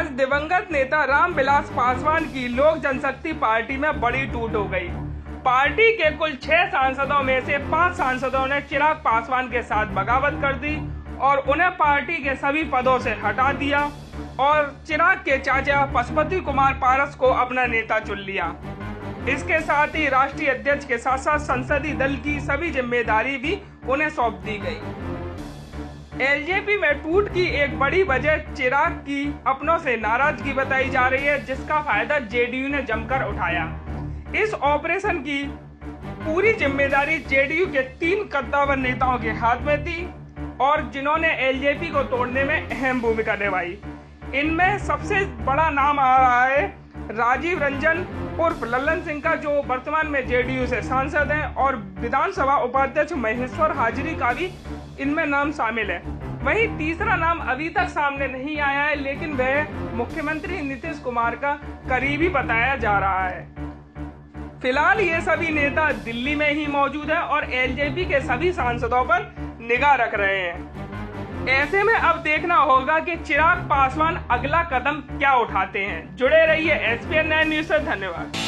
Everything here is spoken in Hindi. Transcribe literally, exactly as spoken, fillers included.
आज दिवंगत नेता रामविलास पासवान की लोक जनशक्ति पार्टी में बड़ी टूट हो गई। पार्टी के कुल छह सांसदों में से पांच सांसदों ने चिराग पासवान के साथ बगावत कर दी और उन्हें पार्टी के सभी पदों से हटा दिया और चिराग के चाचा पशुपति कुमार पारस को अपना नेता चुन लिया। इसके साथ ही राष्ट्रीय अध्यक्ष के साथ साथ संसदीय दल की सभी जिम्मेदारी भी उन्हें सौंप दी गई। एलजेपी में टूट की एक बड़ी वजह चिराग की अपनों से नाराजगी बताई जा रही है, जिसका फायदा जेडीयू ने जमकर उठाया। इस ऑपरेशन की पूरी जिम्मेदारी जेडीयू के तीन कद्दावर नेताओं के हाथ में थी और जिन्होंने एलजेपी को तोड़ने में अहम भूमिका निभाई। इनमें सबसे बड़ा नाम आ रहा है राजीव रंजन उर्फ लल्लन सिंह का, जो वर्तमान में जेडीयू से सांसद हैं, और विधानसभा उपाध्यक्ष महेश्वर हाजिरी का भी इनमें नाम शामिल है। वहीं तीसरा नाम अभी तक सामने नहीं आया है, लेकिन वह मुख्यमंत्री नीतीश कुमार का करीबी बताया जा रहा है। फिलहाल ये सभी नेता दिल्ली में ही मौजूद हैं और एलजेपी के सभी सांसदों पर निगाह रख रहे हैं। ऐसे में अब देखना होगा कि चिराग पासवान अगला कदम क्या उठाते हैं। जुड़े रहिए एसपीएन नाइन न्यूज से। धन्यवाद।